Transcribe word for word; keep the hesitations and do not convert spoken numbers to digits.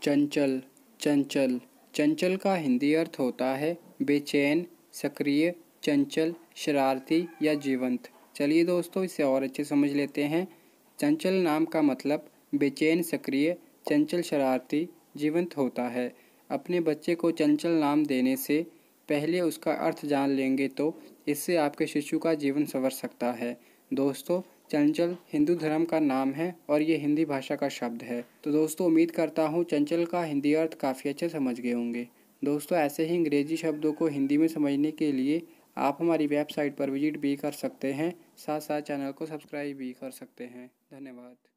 चंचल, चंचल, चंचल का हिंदी अर्थ होता है बेचैन, सक्रिय, चंचल, शरारती या जीवंत। चलिए दोस्तों इसे और अच्छे समझ लेते हैं। चंचल नाम का मतलब बेचैन, सक्रिय, चंचल, शरारती, जीवंत होता है। अपने बच्चे को चंचल नाम देने से पहले उसका अर्थ जान लेंगे तो इससे आपके शिशु का जीवन संवर सकता है। दोस्तों चंचल हिंदू धर्म का नाम है और ये हिंदी भाषा का शब्द है। तो दोस्तों उम्मीद करता हूँ चंचल का हिंदी अर्थ काफ़ी अच्छे समझ गए होंगे। दोस्तों ऐसे ही अंग्रेजी शब्दों को हिंदी में समझने के लिए आप हमारी वेबसाइट पर विजिट भी कर सकते हैं, साथ साथ चैनल को सब्सक्राइब भी कर सकते हैं। धन्यवाद।